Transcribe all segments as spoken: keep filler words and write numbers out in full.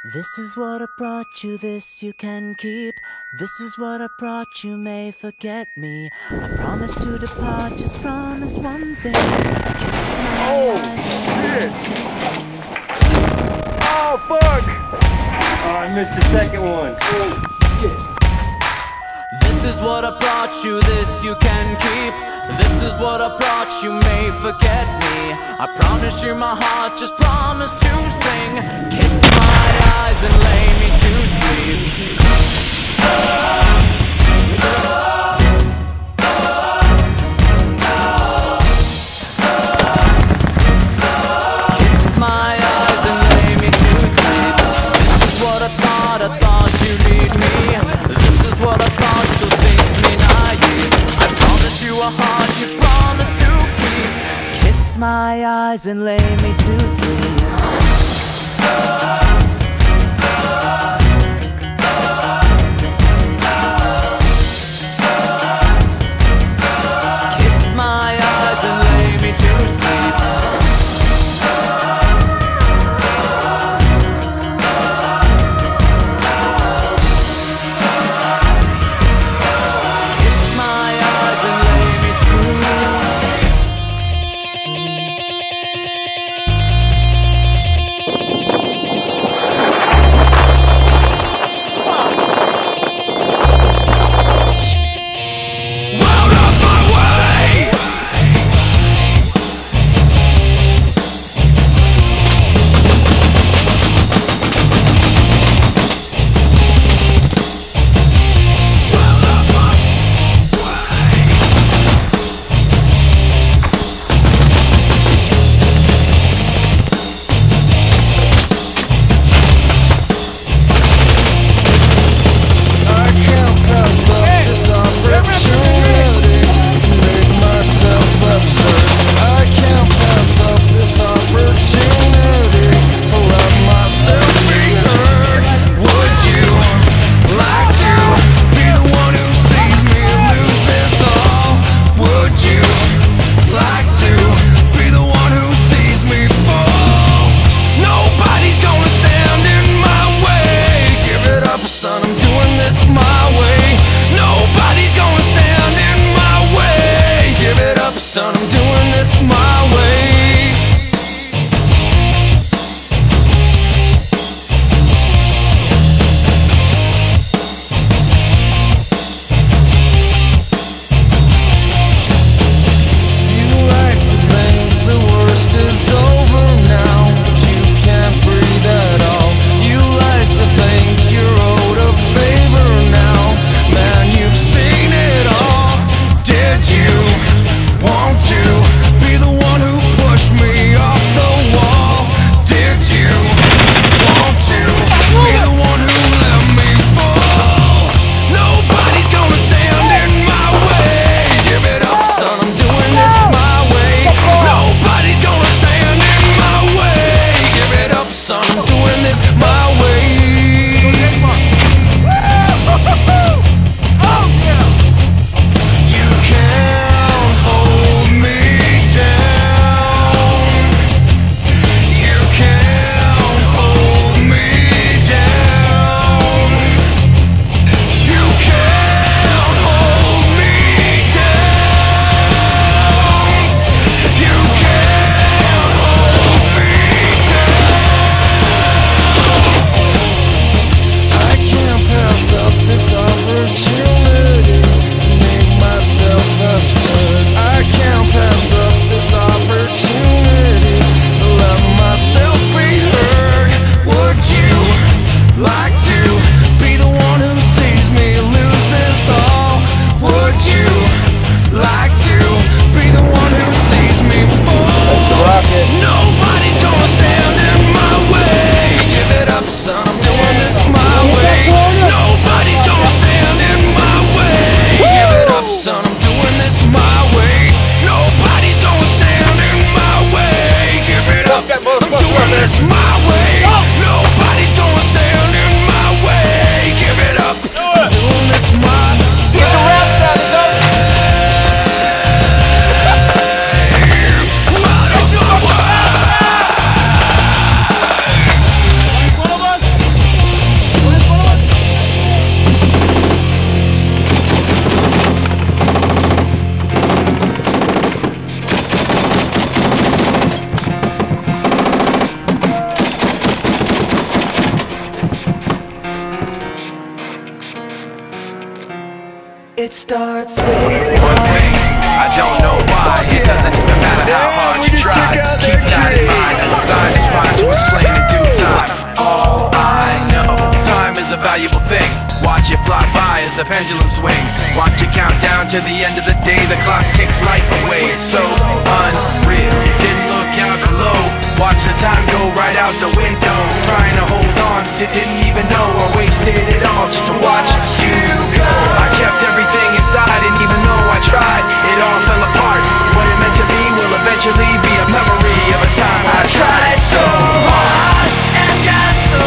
This is what I brought you, this you can keep. This is what I brought you, may forget me. I promise to depart, just promise one thing. Kiss my Oh, eyes and let me to sleep. Oh, fuck! Oh, I missed the second one. Oh, shit. This is what I brought you, this you can keep. This is what I brought you, may forget me. I promise you my heart, just promise to sing. Kiss my eyes and lay me to sleep. Kiss my eyes and lay me to sleep. This is what I thought, I thought you'd need me. This is what I thought, so think me naive. I promise you a heart you promise to keep. Kiss my eyes and lay me to sleep. Kiss my eyes and lay me to sleep. Kiss my eyes and lay me to son, I'm doing this my way. This my way. Nobody's gonna stand in my way. Give it up. I'm doing this my way. It's a rap battle. Out of my way. it starts with One thing, I don't know why. It doesn't even matter how hard you try. Keep that in mind. I designed this rhyme to explain in due time. All I know, time is a valuable thing. Watch it fly by as the pendulum swings. Watch it count down to the end of the day. The clock takes life away. It's so unreal. Didn't look out below. Watch the time go right out the window. Trying to hold on to didn't even know I wasted it all just to watch you go. I kept everything inside, and even though I tried, it all fell apart. What it meant to be will eventually be a memory of a time I tried so hard and got so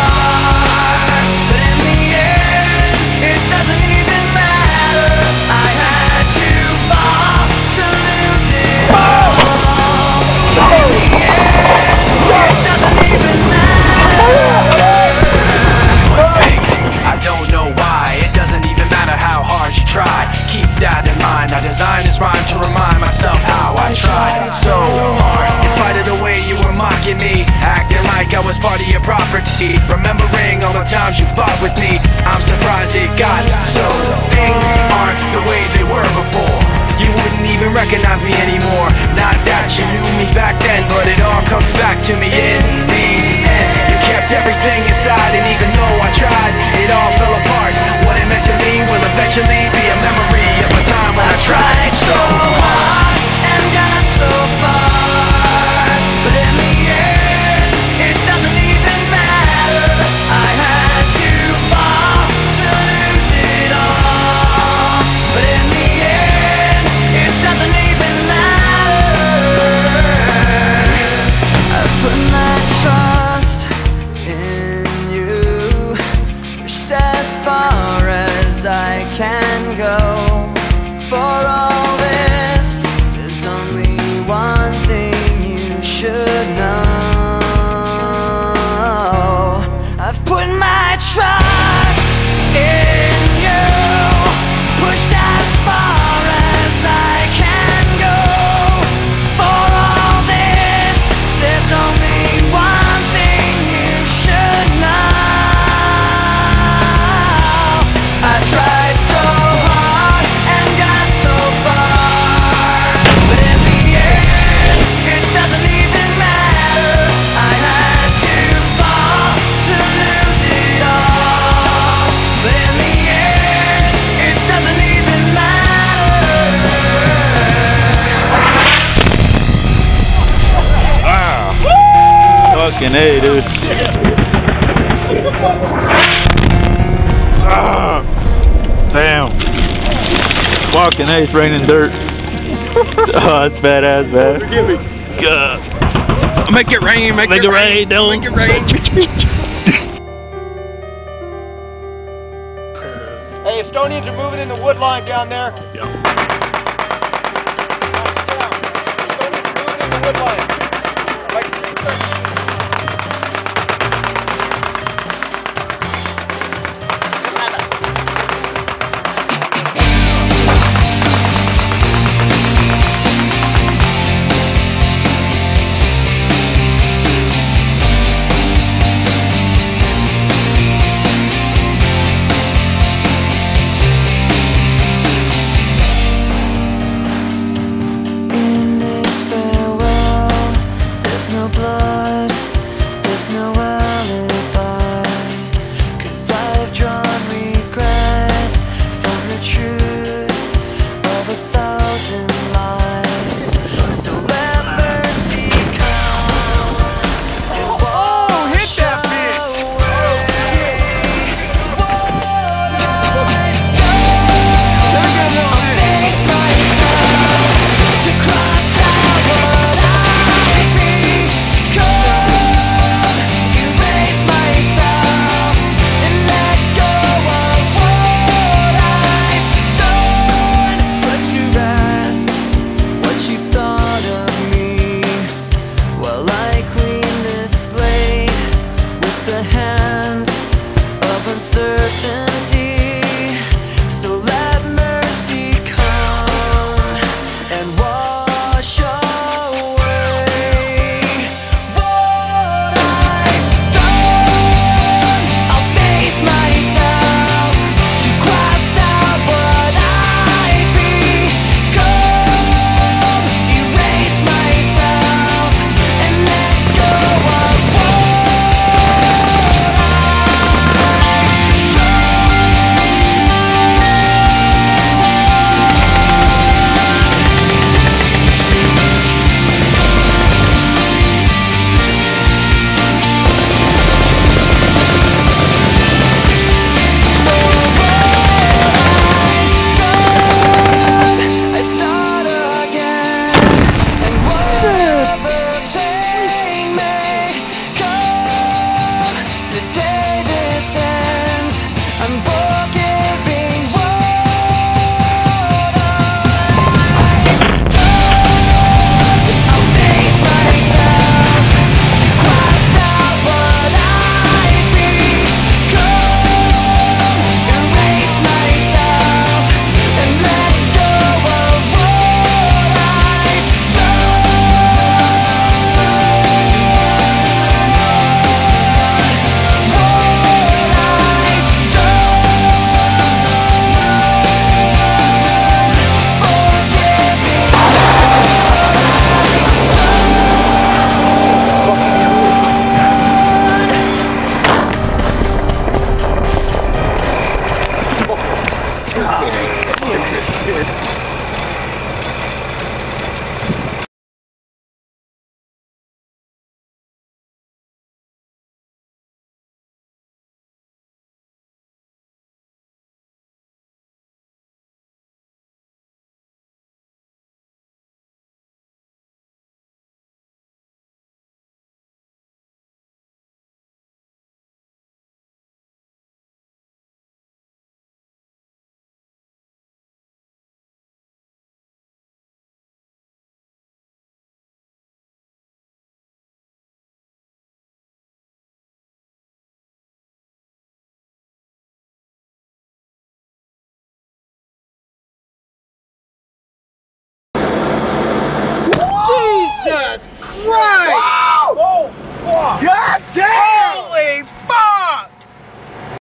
far, but in the end, it doesn't even matter. I had to fall to lose it all. But in the end, it doesn't even matter. One thing, I don't know why. It doesn't even matter how hard you try. Keep that in mind. I designed this rhyme to remind myself how I tried so hard. In spite of the way you were mocking me, acting like I was part of your property, remembering all the times you fought with me, I'm surprised it got so. Things aren't the way they were before. You wouldn't even recognize me anymore. Not that you knew me back then, but it all comes back to me in the end. You kept everything inside, and even though I tried, it all fell apart. What it meant to me will eventually be a memory of a time when I tried so hard and got so far, but in the end, it doesn't even matter. I had to fall to lose it all, but in the end, it doesn't even matter. I put my trust in you, pushed as far as I can go. For all this, there's only one thing you should know. I've put my trust in you, pushed as far as I can go. For all this, there's only one thing you should know. I tried so hard and got so far, but in the end, it doesn't even matter. I had to fall to lose it all, but in the end, it doesn't even matter. Ah, fucking A, dude. Ah, damn. Fucking A, it's raining dirt. Oh, that's badass, man. Forgive me. God. Make it rain, make, Make it it rain, rain, don't. make it rain. Hey, Estonians are moving in the wood line down there. Yeah. Estonians are moving in the wood line.